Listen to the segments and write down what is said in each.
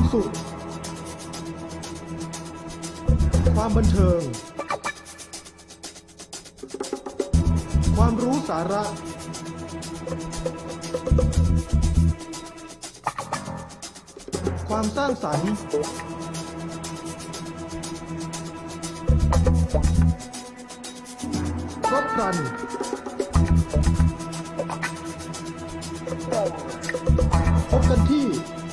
สุขความบันเทิงความรู้สาระความสร้างสรรค์ครบครันพบกันที่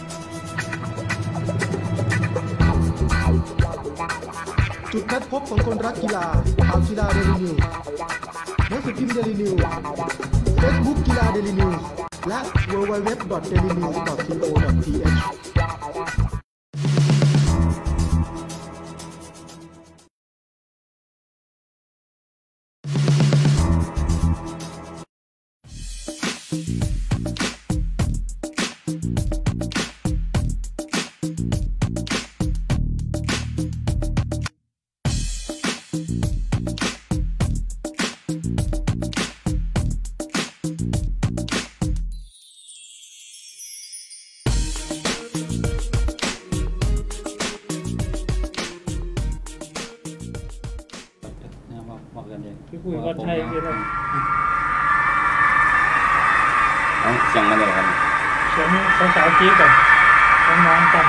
จุดนัดพบของคนรักกีฬาข่าวกีฬาเดลินิวหนังสือพิมพ์เดลินิวเฟซบุ๊กกีฬาเดลินิวและ www.dailynews.co.th พี่ปุ้ยก็ใช่ใช่ไหมเสียงมาเลยครับเสียงสาวๆจี๊ดก่อนน้องๆกัน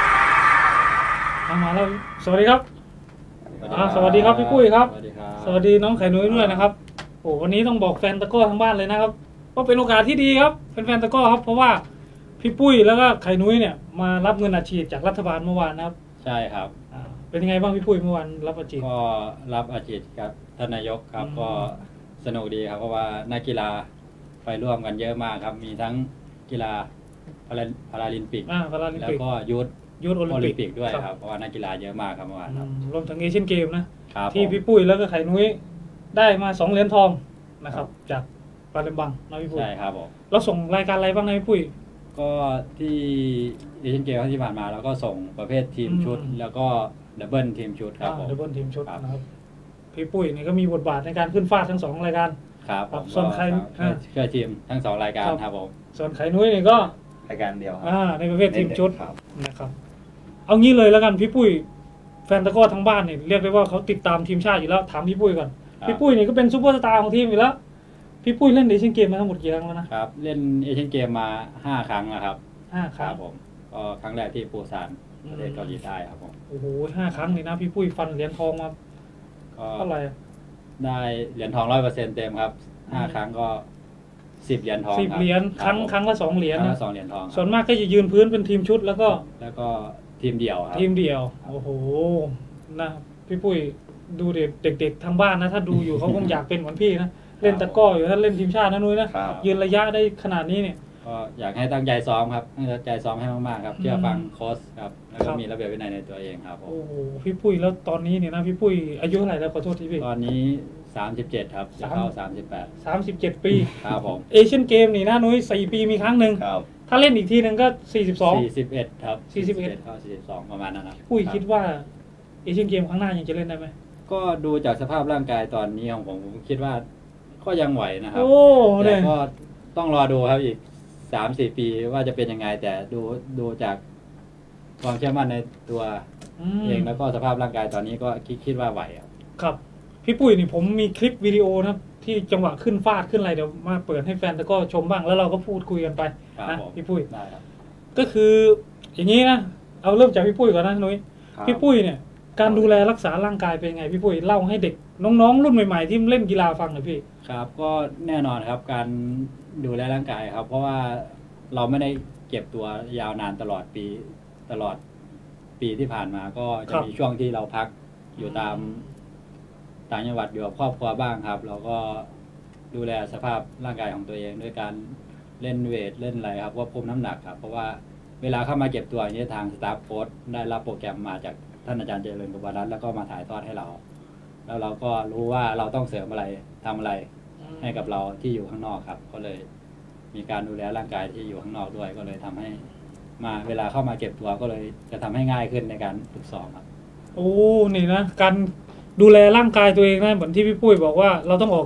มาแล้วสวัสดีครับสวัสดีครับพี่ปุ้ยครับสวัสดีน้องไข่นุ้ยด้วยนะครับโอ้วันนี้ต้องบอกแฟนตะก้อทั้งบ้านเลยนะครับว่าเป็นโอกาสที่ดีครับแฟนตะก้อครับเพราะว่าพี่ปุ้ยแล้วก็ไข่นุ้ยเนี่ยมารับเงินอัดฉีดจากรัฐบาลเมื่อวานนะครับใช่ครับเป็นยังไงบ้างพี่ปุ้ยเมื่อวานรับอัดฉีดก็รับอัดฉีดกับท่านนายกครับก็สนุกดีครับเพราะว่านักกีฬาไปร่วมกันเยอะมากครับมีทั้งกีฬาพาราลิมปิกแล้วก็ยุทธโอลิมปิกด้วยครับเพราะว่านักกีฬาเยอะมากครับเมื่อวานครับรวมถึงเอเชียนเกมนะที่พี่ปุ้ยแล้วก็ไข่นุ้ยได้มา2 เหรียญทองนะครับจากปาเลมบังนะพี่ปุ้ยใช่ครับผมเราส่งรายการอะไรบ้างนะพี่ปุ้ยก็ที่เอเชียนเกมที่ผ่านมาเราก็ส่งประเภททีมชุดแล้วก็ดับเบิลทีมชุดครับดับเบิลทีมชุดนะครับพี่ปุ้ยนี่ก็มีบทบาทในการขึ้นฟาดทั้ง2 รายการครับส่วนไข่ช่วยทีมทั้ง2 รายการครับผมส่วนไข่นุ้ยนี่ก็รายการเดียวครับในประเภททีมชุดนะครับเอางี้เลยแล้วกันพี่ปุ้ยแฟนตะก้อทั้งบ้านเนี่ยเรียกได้ว่าเขาติดตามทีมชาติอยู่แล้วถามพี่ปุ้ยก่อนพี่ปุ้ยนี่ก็เป็นซุปเปอร์สตาร์ของทีมอยู่แล้วพี่ปุ้ยเล่นเอเชียนเกมมาทั้งหมดกี่ครั้งแล้วนะครับเล่นเอเชียนเกมมา5 ครั้งนะครับ 5 ครั้งผมก็ครั้งแรกที่ปูซานประเทศเกาหลีใต้ครับผมโอ้โห5 ครั้งเลยนะพี่ปุ้ยฟันเหรียญทองมาเท่าไหร่ได้เหรียญทอง 100% เต็มครับ5 ครั้งก็10 เหรียญทอง 10 เหรียญครั้งละ2 เหรียญนะ2 เหรียญทองส่วนมากก็จะยืนพื้นเป็นทีมชุดแล้วก็ทีมเดี่ยวครับทีมเดี่ยวโอ้โหนะพี่ปุ้ยดูเด็กๆทางบ้านนะถ้าดูอยู่เขาคงอยากเป็นเหมือนพี่นะเล่นตะก้ออยู่ถ้าเล่นทีมชาตินะนุ้ยนะยืนระยะได้ขนาดนี้เนี่ยก็อยากให้ตั้งใจซ้อมครับตั้งใจซ้อมให้มากๆครับเชื่อฟังโค้ชครับแล้วก็มีระเบียบวินัยในตัวเองครับโอ้โหพี่ปุ้ยแล้วตอนนี้เนี่ยนะพี่ปุ้ยอายุเท่าไหร่แล้วขอโทษทีพี่ตอนนี้37ครับจะเข้า 37 ปีครับผมเอเชียนเกมนี่นะนุ้ย4 ปีมีครั้งหนึ่งถ้าเล่นอีกทีนึงก็ 41ครับ41เข้า42ประมาณนั้นครับปุ้ยคิดว่าเอเชียนเกมครั้งหน้ายังจะเล่นได้ไหมก็ดูจากสภาพร่างกายตอนนี้ของผมคิดว่าก็ยังไหวนะครับแต่ก็ต้องรอดูครับอีก3-4 ปีว่าจะเป็นยังไงแต่ดูจากความเชื่อมั่นในตัวเองแล้วก็สภาพร่างกายตอนนี้ก็คิดว่าไหวครับพี่ปุ้ยนี่ผมมีคลิปวิดีโอนะครับที่จังหวะขึ้นฟาดขึ้นอะไรเดี๋ยวมาเปิดให้แฟนแล้วก็ชมบ้างแล้วเราก็พูดคุยกันไปนะพี่ปุ้ยก็คืออย่างนี้นะเอาเริ่มจากพี่ปุ้ยก่อนนะนุ้ยพี่ปุ้ยเนี่ยการดูแลรักษาร่างกายเป็นไงพี่ปุ้ยเล่าให้เด็กน้องๆรุ่นใหม่ๆที่เล่นกีฬาฟังหน่อยพี่ครับก็แน่นอนครับการดูแลร่างกายครับเพราะว่าเราไม่ได้เก็บตัวยาวนานตลอดปีที่ผ่านมาก็จะมีช่วงที่เราพักอยู่ตามต่างจังหวัดอยู่กับครอบครัวบ้างครับเราก็ดูแลสภาพร่างกายของตัวเองด้วยการเล่นเวทเล่นอะไรครับควบคุมน้ำหนักครับเพราะว่าเวลาเข้ามาเก็บตัวอย่างนี้ทางสตาฟโค้ชได้รับโปรแกรมมาจากท่านอาจารย์เจริญกบรัตน์แล้วก็มาถ่ายทอดให้เราแล้วเราก็รู้ว่าเราต้องเสริมอะไรทำอะไรให้กับเราที่อยู่ข้างนอกครับก็เลยมีการดูแลร่างกายที่อยู่ข้างนอกด้วยก็เลยทำให้เวลาเข้ามาเก็บตัวก็เลยจะทำให้ง่ายขึ้นในการฝึกซ้อมครับโอ้นี่นะการดูแลร่างกายตัวเองนะเหมือนที่พี่ปุ้ยบอกว่าเราต้องออกก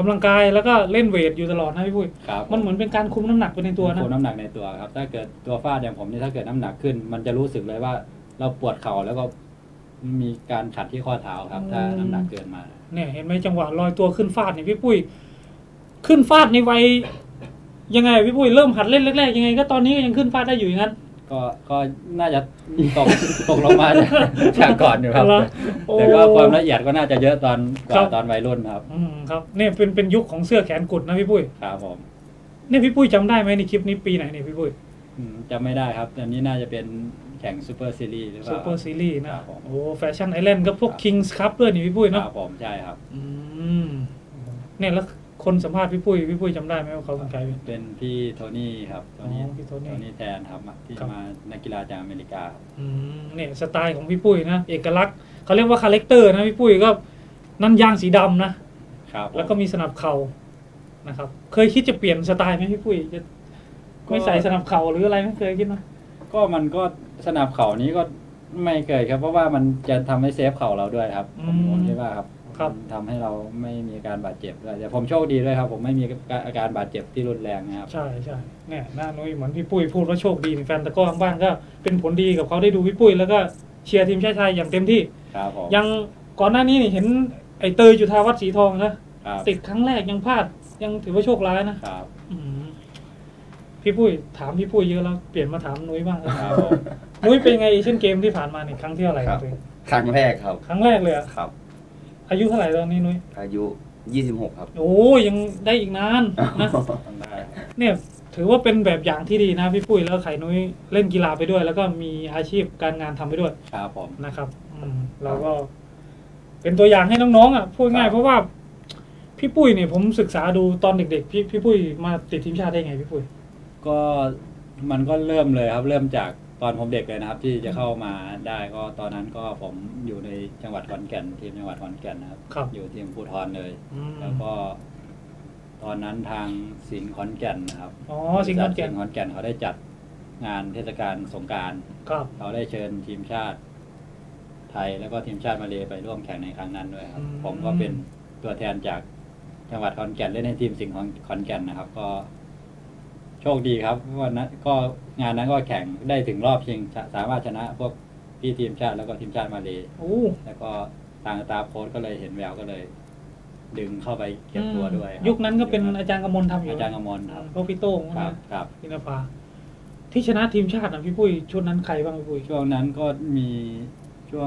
กำลังกายแล้วก็เล่นเวทอยู่ตลอดนะพี่ปุ้ยครับมันเหมือนเป็นการคุมน้ำหนักไปในตัวนะคุมน้ำหนักในตัวครับถ้าเกิดตัวฟาดอย่างผมนี่ถ้าเกิดน้ำหนักขึ้น มันจะรู้สึกเลยว่าเราปวดเข่าแล้วก็มีการขัดที่ข้อเท้าครับถ้าน้ำหนักเกินมาเนี่ยเห็นไหมจังหวะลอยตัวขึ้นฟาดเนี่ยพี่ปุ้ยขึ้นฟาดในวัยยังไงพี่ปุ้ยเริ่มหัดเล่นแรกๆยังไงก็ตอนนี้ก็ยังขึ้นฟาดได้อยู่อย่างนั้นก็น่าจะตกลงมาจากก่อนอยู่ครับแต่ก็ความละเอียดก็น่าจะเยอะตอนวัยรุ่นครับครับเนี่ยเป็นยุคของเสื้อแขนกุดนะพี่ปุ้ยครับผมเนี่ยพี่ปุ้ยจำได้ไหมในคลิปนี้ปีไหนเนี่ยพี่ปุ้ยจำไม่ได้ครับอันนี้น่าจะเป็นแข่งซูเปอร์ซีรีส์หรือเปล่าซูเปอร์ซีรีส์นะโอ้แฟชั่นไอแลนด์ก็พวกคิงส์คัพด้วยนี่พี่ปุ้ยเนาะครับผมใช่ครับเนี่ยแล้วคนสัมภาษณ์พี่ปุ้ยจำได้ไหมว่าเขาเป็นใครเป็นพี่โทนี่ครับโทนี่แทนครับที่มานักกีฬาจากอเมริกาเนี่ยสไตล์ของพี่ปุ้ยนะเอกลักษณ์เขาเรียกว่าคาแรคเตอร์นะพี่ปุ้ยก็นั่นยางสีดำนะครับแล้วก็มีสนับเข่านะครับเคยคิดจะเปลี่ยนสไตล์ไหมพี่ปุ้ยจะไม่ใส่สนับเข่าหรืออะไรไม่เคยคิดนะก็มันก็สนับเข่านี้ก็ไม่เคยครับเพราะว่ามันจะทำให้เซฟเข่าเราด้วยครับผมคิดว่าครับทำให้เราไม่มีอาการบาดเจ็บด้วยแต่ผมโชคดีด้วยครับผมไม่มีอาการบาดเจ็บที่รุนแรงนะครับใช่เนี่ยหน้านุ้ยเหมือนพี่ปุ้ยพูดว่าโชคดีแฟนตะก้อข้างบ้านก็เป็นผลดีกับเขาได้ดูพี่ปุ้ยแล้วก็เชียร์ทีมชาติไทยอย่างเต็มที่ยังก่อนหน้านี้เห็นไอเตยจุฑาวัฒน์สีทองนะติดครั้งแรกยังพลาดยังถือว่าโชคร้ายนะครับพี่ปุ้ยถามพี่ปุ้ยเยอะแล้วเปลี่ยนมาถามนุ้ยบ้างนุ้ยเป็นไงเอเชียนเกมที่ผ่านมาเนี่ยครั้งที่เท่าไหร่ครับครั้งแรกครับครั้งแรกเลยครับอายุเท่าไหร่ตอนนี้นุ้ยอายุ26ครับโอ้ยังได้อีกนานนะเนี่ยถือว่าเป็นแบบอย่างที่ดีนะพี่ปุ้ยแล้วไข่นุ้ยเล่นกีฬาไปด้วยแล้วก็มีอาชีพการงานทำไปด้วยครับผมนะครับเราก็เป็นตัวอย่างให้น้องๆอ่ะพูดง่ายเพราะว่าพี่ปุ้ยเนี่ยผมศึกษาดูตอนเด็กๆพี่ปุ้ยมาติดทีมชาติได้ไงพี่ปุ้ยก็มันก็เริ่มเลยครับเริ่มจากตอนผมเด็กเลยนะครับที่จะเข้ามาได้ก็ตอนนั้นก็ผมอยู่ในจังหวัดขอนแก่นทีมจังหวัดขอนแก่นนะครับอยู่ทีมภูธรเลยแล้วก็ตอนนั้นทางศิลป์ขอนแก่นนะครับศิลป์ขอนแก่นเขาได้จัดงานเทศกาลสงกรานต์เขาได้เชิญทีมชาติไทยแล้วก็ทีมชาติมาเลไปร่วมแข่งในครั้งนั้นด้วยครับผมก็เป็นตัวแทนจากจังหวัดขอนแก่นเล่นในทีมศิลป์ขอนแก่นนะครับก็โชคดีครับวันนั้นก็งานนั้นก็แข่งได้ถึงรอบชิงสามารถชนะพวกพี่ทีมชาติแล้วก็ทีมชาติมาเลแล้วก็ทางสตาฟโค้ชก็เลยเห็นแววก็เลยดึงเข้าไปเก็บตัวด้วยยุคนั้นก็เป็นอาจารย์กมลทำอยู่อาจารย์กมลครับพวกพี่โต้งครับพินภาที่ชนะทีมชาตินะพี่ปุ้ยชุดนั้นใครบ้างพี่ปุ้ยช่วงนั้นก็มีช่วง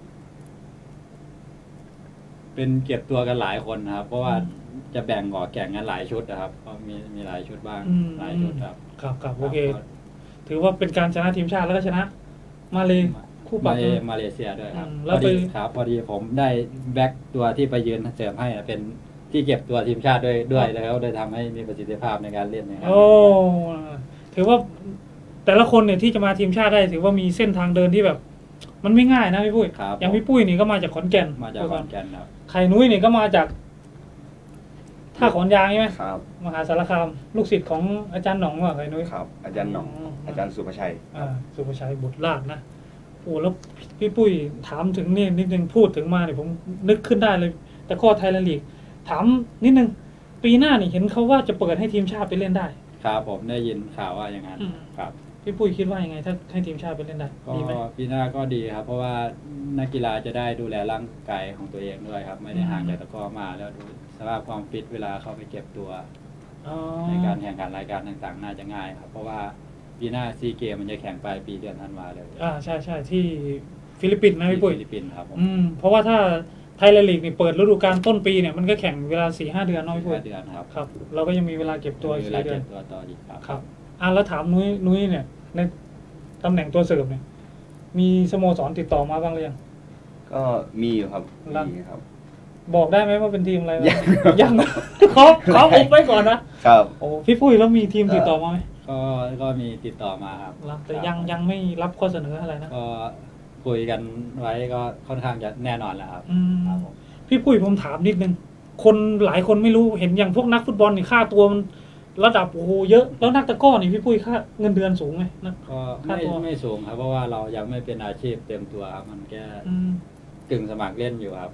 เป็นเก็บตัวกันหลายคนนะครับเพราะว่าจะแบ่งออกแข่งกันหลายชุดนะครับก็มีหลายชุดบ้างหลายชุดครับครับโอเคถือว่าเป็นการชนะทีมชาติแล้วก็ชนะมาเลคู่ปรับมาเลเซียด้วยครับพอดีผมได้แบ็กตัวที่ไปยืนเสริมให้เป็นที่เก็บตัวทีมชาติด้วยแล้วได้ทำให้มีประสิทธิภาพในการเล่นนะครับโอ้ถือว่าแต่ละคนเนี่ยที่จะมาทีมชาติได้ถือว่ามีเส้นทางเดินที่แบบมันไม่ง่ายนะพี่ปุ้ยอย่างพี่ปุ้ยนี่ก็มาจากขอนแก่นครับไข่นุ้ยนี่ก็มาจากท่าขอนยางใช่ไหมครับมหาสารคามลูกศิษย์ของอาจารย์หนองว่าไข่นุ้ยครับอาจารย์หนองอาจารย์สุภชัยสุภชัยบุตรราชนะโอ้แล้วพี่ปุ้ยถามถึงนี่นิดนึงพูดถึงมาเนี่ยผมนึกขึ้นได้เลยแต่ข้อไทยแลนด์ลีกถามนิดนึงปีหน้านี่เห็นเขาว่าจะเปิดให้ทีมชาติไปเล่นได้ครับผมได้ยินข่าวว่าอย่างนั้นครับพี่ปุ้ยคิดว่ายังไงถ้าให้ทีมชาติไปเล่นได้ดีไหมปีหน้าก็ดีครับเพราะว่านักกีฬาจะได้ดูแลร่างกายของตัวเองด้วยครับไม่ได้ห่างจากตะกร้อมาแล้วดูสภาพความฟิตเวลาเข้าไปเก็บตัวในการแข่งขันรายการต่างๆน่าจะง่ายครับเพราะว่าปีหน้าซีเกมมันจะแข่งปลายปีเดือนธันวาเลยใช่ที่ฟิลิปปินส์นะพี่ปุ้ยฟิลิปปินส์ครับเพราะว่าถ้าไทยแลนด์ลีกนี่เปิดฤดูกาลต้นปีเนี่ยมันก็แข่งเวลา 4-5 เดือนน้อยพี่ปุ้ยครับเราก็ยังมีเวลาเก็บตัว4 เดือนต่ออีกครับแล้วถามนุ้ยเนี่ยในตำแหน่งตัวเสริมเนี่ยมีสโมสรติดต่อมาบ้างหรือยังก็มีอยู่ครับมีครับบอกได้ไหมว่าเป็นทีมอะไรยังเขาอุบไว้ก่อนนะครับโอ้พี่ปุ้ยแล้วมีทีมติดต่อมาไหมก็มีติดต่อมาครับแต่ยังไม่รับข้อเสนออะไรนะก็คุยกันไว้ก็ค่อนข้างจะแน่นอนแล้วครับพี่ปุ้ยผมถามนิดนึงคนหลายคนไม่รู้เห็นอย่างพวกนักฟุตบอลนี่ค่าตัวมันระดับโอ้โหเยอะแล้วนักตะก้อนี่พี่ปุ้ยค่าเงินเดือนสูงไหมนะก็ไม่สูงครับเพราะว่าเรายังไม่เป็นอาชีพเต็มตัวครับมันแค่กึ่งสมัครเล่นอยู่ครับเพราะว่า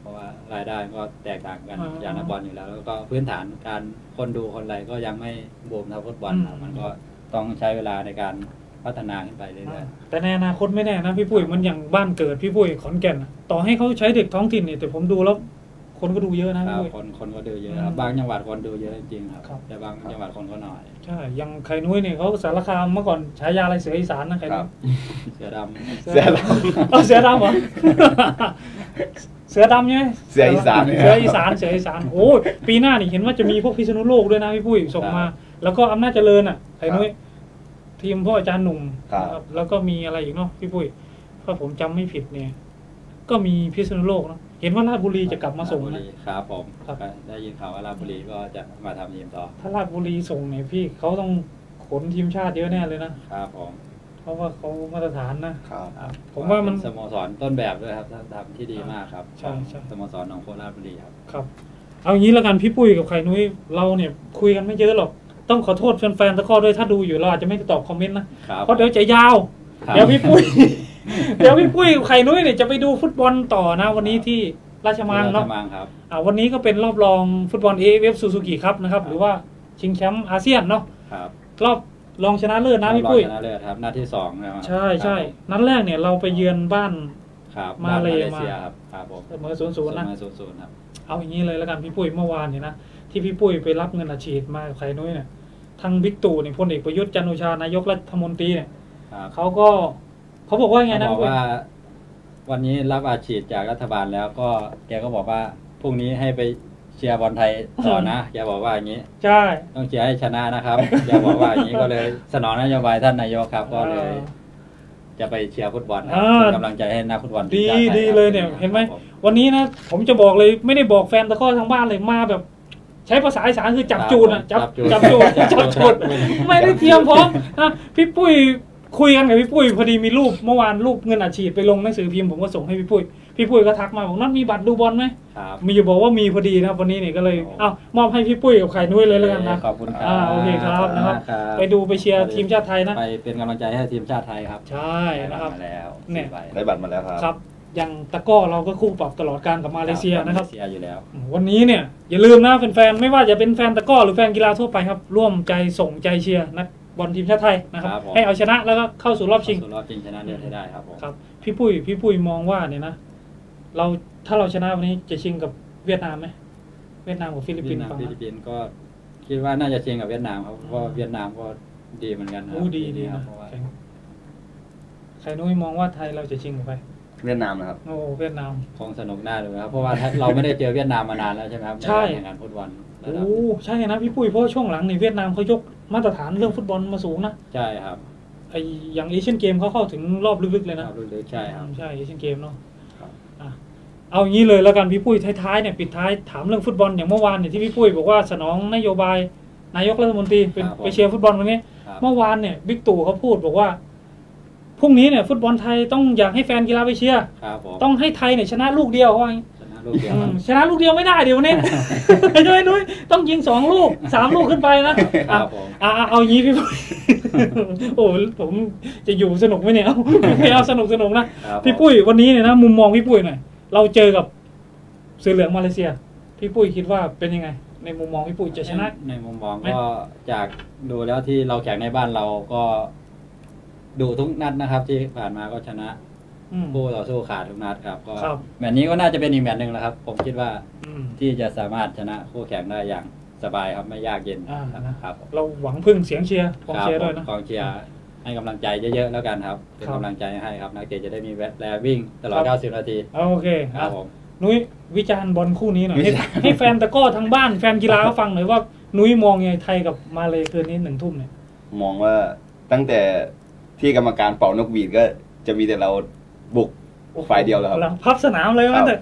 รายได้ก็แตกต่างกันจากนักบอลอยู่แล้วแล้วก็พื้นฐานการคนดูคนอะไรก็ยังไม่บูมเท่าฟุตบอลครับมันก็ต้องใช้เวลาในการพัฒนาขึ้นไปเรื่อยๆแต่ในอนาคตไม่แน่นะพี่ปุ้ยมันอย่างบ้านเกิดพี่ปุ้ยขอนแก่นต่อให้เขาใช้เด็กท้องถิ่นเนี่ยแต่ผมดูแล้วคนก็ดูเยอะนะพี่ปุ้ยคนก็ดูเยอะครับบางจังหวัดคนดูเยอะจริงๆครับแต่บางจังหวัดคนก็น้อยใช่ยังไข่นุ้ยเนี่ยเขาสารคามเมื่อก่อนฉายาอะไรเสืออีสานนะไข่นุ้ยเสือดำเสือดำเสือดำเหรอเสือดำใช่ไหมเสืออีสานเสืออีสานโอ้ปีหน้านี่เห็นว่าจะมีพวกพิษณุโลกด้วยนะพี่ปุ้ยส่งมาแล้วก็อำนาจเจริญอ่ะไข่นุ้ยทีมพ่ออาจารย์หนุ่มแล้วก็มีอะไรอีกเนาะพี่ปุ้ยถ้าผมจำไม่ผิดเนี่ยก็มีพิษณุโลกเนาะเห็นว่าราชบุรีจะกลับมาส่งนะครับผมได้ยินข่าวว่าราชบุรีก็จะมาทำทีมต่อถ้าราชบุรีส่งเนี่ยพี่เขาต้องขนทีมชาติเยอะแน่เลยนะครับผมเพราะว่าเขามาตรฐานนะครับผมว่ามันสโมสรต้นแบบด้วยครับทำที่ดีมากครับใช่สโมสรหนองโคราชบุรีครับเอางี้แล้วกันพี่ปุ้ยกับไข่นุ้ยเราเนี่ยคุยกันไม่เยอะหรอกต้องขอโทษแฟนๆตะก้อด้วยถ้าดูอยู่เราอาจจะไม่ตอบคอมเมนต์นะเพราะเดี๋ยวจะยาวเดี๋ยวพี่ปุ้ยไข่นุ้ยเนี่ยจะไปดูฟุตบอลต่อนะวันนี้ที่ราชมังเนาะวันนี้ก็เป็นรอบรองฟุตบอล AFF ซูซูกิครับนะครับหรือว่าชิงแชมป์อาเซียนเนาะรอบรองชนะเลิศนะพี่ปุ้ยชนะเลิศครับนัดที่2นะครับใช่นัดแรกเนี่ยเราไปเยือนบ้านมาเลเซียครับผมเสมอ 0-0 นะ 0-0ครับเอาอย่างนี้เลยแล้วกันพี่ปุ้ยเมื่อวานเนี่ยนะที่พี่ปุ้ยไปรับเงินอัดฉีดมากับไข่นุ้ยเนี่ยทางบิ๊กตู่เนี่ยพลเอกประยุทธ์จันทร์โอชานายกรัฐมนตรีเนี่ยเขาบอกว่าไงนะบอกว่าวันนี้รับอัดฉีดจากรัฐบาลแล้วก็แกก็บอกว่าพรุ่งนี้ให้ไปเชียร์บอลไทยต่อนะแกบอกว่าอย่างนี้ใช่ต้องเชียร์ให้ชนะนะครับแกบอกว่าอย่างนี้ก็เลยสนองนโยบายท่านนายกครับก็เลยจะไปเชียร์ฟุตบอลเป็นกำลังใจให้นักฟุตบอลดีเลยเนี่ยเห็นไหมวันนี้นะผมจะบอกเลยไม่ได้บอกแฟนตะก้อทางบ้านเลยมาแบบใช้ภาษาอีสานคือจับจูนอ่ะจับจูนไม่ได้เตรียมพร้อมนะพี่ปุ้ยคุยกันกับพี่ปุ้ยพอดีมีรูปเมื่อวานรูปเงินอัดฉีดไปลงหนังสือพิมพ์ผมก็ส่งให้พี่ปุ้ยก็ทักมาบอกนัดมีบัตรดูบอลไหมมีอยู่บอกว่ามีพอดีนะวันนี้เนี่ยก็เลยมอบให้พี่ปุ้ยกับไข่นุ้ยเลยแล้วกันนะขอบคุณครับโอเคครับนะครับไปดูไปเชียร์ทีมชาติไทยนะไปเป็นกำลังใจให้ทีมชาติไทยครับใช่นะครับเนี่ยได้บัตรมาแล้วครับอย่างตะก้อเราก็คู่ปรับตลอดการกับมาเลเซียนะครับอยู่แล้ววันนี้เนี่ยอย่าลืมนะแฟนๆไม่ว่าจะเป็นแฟนตะก้อหรือแฟนกีฬาทั่วไปครับร่วมใจส่งใจเชียร์นักบอลทีมชาติไทยนะครับให้เอาชนะแล้วก็เข้าสู่รอบชิงชนะเดือนให้ได้ครับครับพี่ปุ้ยมองว่าเนี่ยนะถ้าเราชนะวันนี้จะชิงกับเวียดนามไหมเวียดนามกับฟิลิปปินส์ก็คิดว่าน่าจะชิงกับเวียดนามครับเพราะเวียดนามก็ดีเหมือนกันนะดีนะใครนุ้ยมองว่าไทยเราจะชิงกับใครเวียดนามนะครับโอ้เวียดนามคงสนุกน่าดูครับเพราะว่าเราไม่ได้เจอเวียดนามมานานแล้วใช่ไหมครับใช่งานฟุตบอลใช่นะพี่ปุ้ยเพราะช่วงหลังในเวียดนามเขายกมาตรฐานเรื่องฟุตบอลมาสูงนะใช่ครับอย่างเอเชียนเกมเขาเข้าถึงรอบลึกๆเลยนะใช่ครับใช่เอเชียนเกมเนาะเอาอย่างนี้เลยแล้วกันพี่ปุ้ยท้ายๆเนี่ยปิดท้ายถามเรื่องฟุตบอลอย่างเมื่อวานเนี่ยที่พี่ปุ้ยบอกว่าสนองนโยบายนายกรัฐมนตรีไปเชียร์ฟุตบอลวันนี้เมื่อวานเนี่ยบิ๊กตู่เขาพูดบอกว่าพรุ่งนี้เนี่ยฟุตบอลไทยต้องอยากให้แฟนกีฬาไปเชียร์ต้องให้ไทยเนี่ยชนะลูกเดียวว่าชนะลูกเดียวไม่ได้เดี๋ยวนี้ใช่ไหมนุ้ยต้องยิง2 ลูก 3 ลูกขึ้นไปนะเอาอย่างนี้พี่ปุ้ยโอ้ผมจะอยู่สนุกไหมเนี่ยเอาสนุกนะพี่ปุ้ยวันนี้เนี่ยนะมุมมองพี่ปุ้ยหน่อยเราเจอกับเสือเหลืองมาเลเซียพี่ปุ้ยคิดว่าเป็นยังไงในมุมมองพี่ปุ้ยจะชนะในมุมมองก็จากดูแล้วที่เราแข่งในบ้านเราก็ดูทุกนัดนะครับที่ผ่านมาก็ชนะผู้ต่อสู้ขาดทุกนัดครับก็แมตช์นี้ก็น่าจะเป็นอีกแมตช์หนึ่งแล้วครับผมคิดว่าที่จะสามารถชนะคู่แข่งได้อย่างสบายครับไม่ยากเย็นครับเราหวังพึ่งเสียงเชียร์กองเชียร์ด้วยนะกองเชียร์ให้กำลังใจเยอะๆแล้วกันครับเป็นกำลังใจให้ครับนักเตะจะได้มีแรงวิ่งตลอด90 นาทีโอเคครับนุ้ยวิจารณ์บอลคู่นี้หน่อยให้แฟนตะก้อทางบ้านแฟนกีฬาเขาฟังหน่อยว่านุ้ยมองยังไงไทยกับมาเลคืนนี้1 ทุ่มเนี่ยมองว่าตั้งแต่ที่กรรมการเป่านกหวีดก็จะมีแต่เราบุกฝ่ายเดียวแล้วครับพับสนามเลยว่าแต่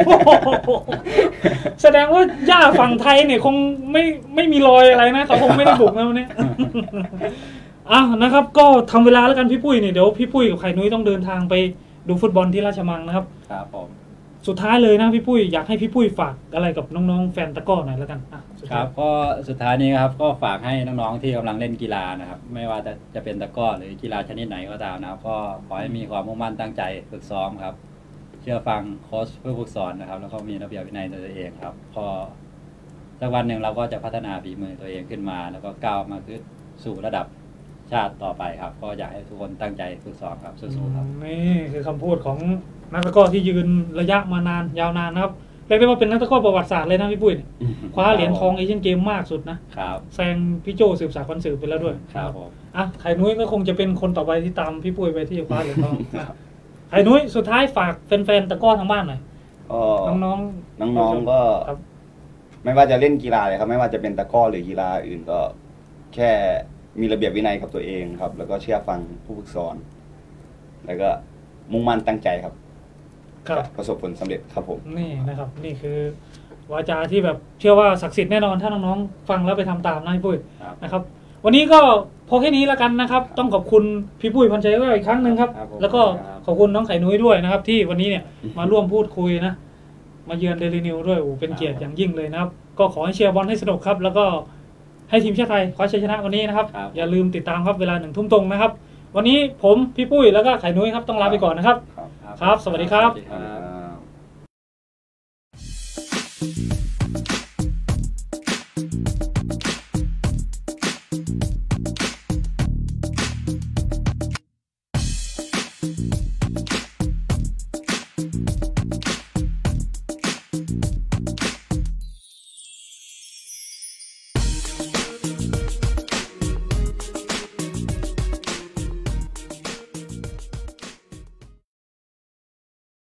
แสดงว่าย่าฝั่งไทยเนี่ยคงไม่มีรอยอะไรนะเขาคงไม่ได้บุกนะวันนี้นะครับก็ทำเวลาแล้วกันพี่ปุ้ยเนี่ยเดี๋ยวพี่ปุ้ยกับไข่นุ้ยต้องเดินทางไปดูฟุตบอลที่ราชมังนะครับครับผมสุดท้ายเลยนะพี่ปุ้ยอยากให้พี่ปุ้ยฝากอะไรกับน้องๆแฟนตะก้อหน่อยแล้วกันครับก็สุดท้ายนี้ครับก็ฝากให้น้องๆที่กำลังเล่นกีฬานะครับไม่ว่าจะเป็นตะก้อหรือกีฬาชนิดไหนก็ตามนะครับก็ขอให้มีความมุ่งมั่นตั้งใจฝึกซ้อมครับเชื่อฟังโค้ชผู้ฝึกสอนนะครับแล้วก็มีระเบียบวินัยในตัวเองครับพอสักวันหนึ่งเราก็จะพัฒนาฝีมือตัวเองขึ้นมา แล้วก็ก้าวมาขึ้นสู่ระดับชาติต่อไปครับก็อยากให้ทุกคนตั้งใจฝึกซ้อมครับสู้ๆครับนี่คือคำพูดของนักตะกร้อที่ยืนระยะมานานยาวนานนะครับเรียกได้ว่าเป็นนักตะกร้อประวัติศาสตร์เลยนะพี่ปุ้ยคว้าเหรียญทองเอเชียนเกมมากสุดนะครับแซงพี่โจสืบศักดิ์วันสืบไปแล้วด้วยครับผมไข่นุ้ยก็คงจะเป็นคนต่อไปที่ตามพี่ปุ้ยไปที่คว้าเหรียญทองไข่นุ้ยสุดท้ายฝากแฟนๆตะกร้อทางบ้านหน่อยน้องๆก็ไม่ว่าจะเล่นกีฬาเลยครับไม่ว่าจะเป็นตะกร้อหรือกีฬาอื่นก็แค่มีระเบียบวินัยกับตัวเองครับแล้วก็เชื่อฟังผู้ฝึกสอนแล้วก็มุ่งมั่นตั้งใจครับประสบผลสำเร็จครับผมนี่นะครับนี่คือวาจาที่แบบเชื่อว่าศักดิ์สิทธิ์แน่นอนถ้าน้องๆฟังแล้วไปทำตามนะพี่ปุ้ยนะครับวันนี้ก็พอแค่นี้แล้วกันนะครับต้องขอบคุณพี่ปุ้ยพันชัยก็อีกครั้งหนึ่งครับแล้วก็ขอบคุณน้องไข่นุ้ยด้วยนะครับที่วันนี้เนี่ยมาร่วมพูดคุยนะมาเยือนเดลินิวด้วยเป็นเกียรติอย่างยิ่งเลยนะครับก็ขอให้เชียร์บอลให้สนุกครับแล้วก็ให้ทีมชาติไทยคว้าชัยชนะวันนี้นะครับอย่าลืมติดตามครับเวลา 19:00 นตรงนะครับวันนี้ผมพี่ปุ้ยแล้วก็ไข่นุ้ยครับต้องลาไปก่อนนะครับครับสวัสดีครับ